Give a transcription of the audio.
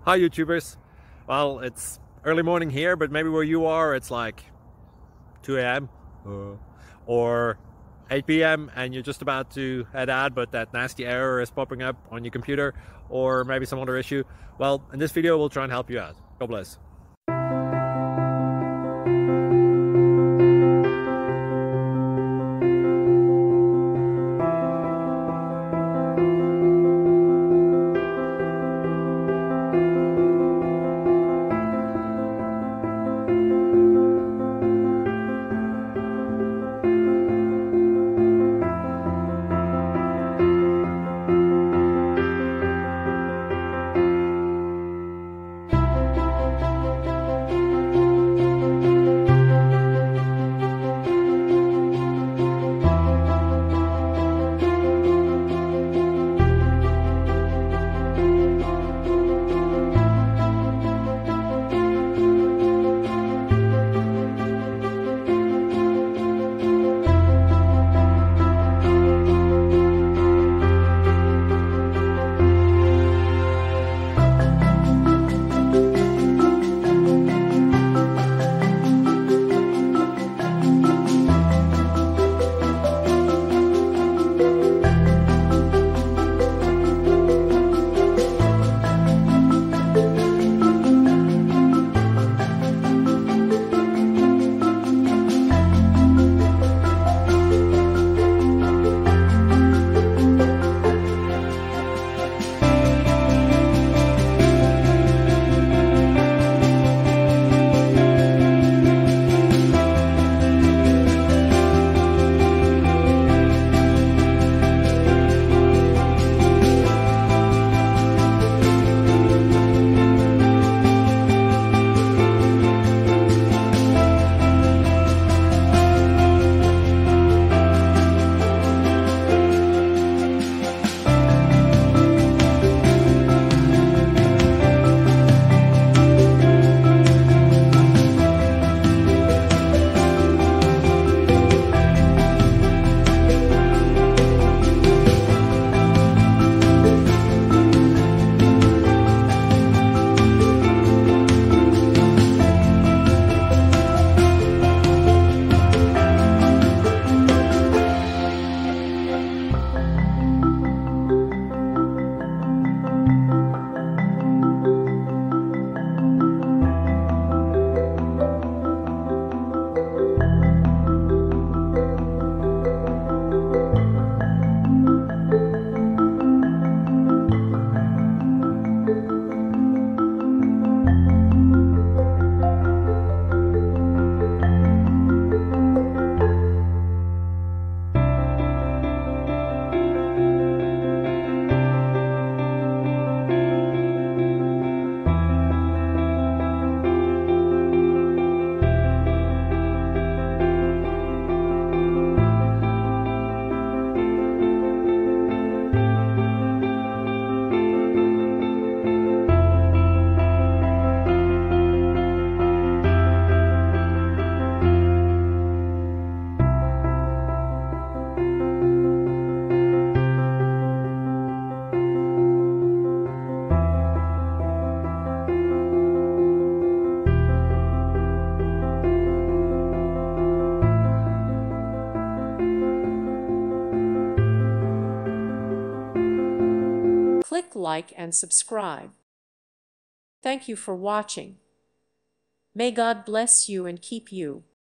Hi YouTubers. Well, it's early morning here, but maybe where you are it's like 2 a.m. or 8 p.m. and you're just about to head out, but that nasty error is popping up on your computer, or maybe some other issue. Well, in this video we'll try and help you out. God bless. Click like and subscribe. Thank you for watching. May God bless you and keep you.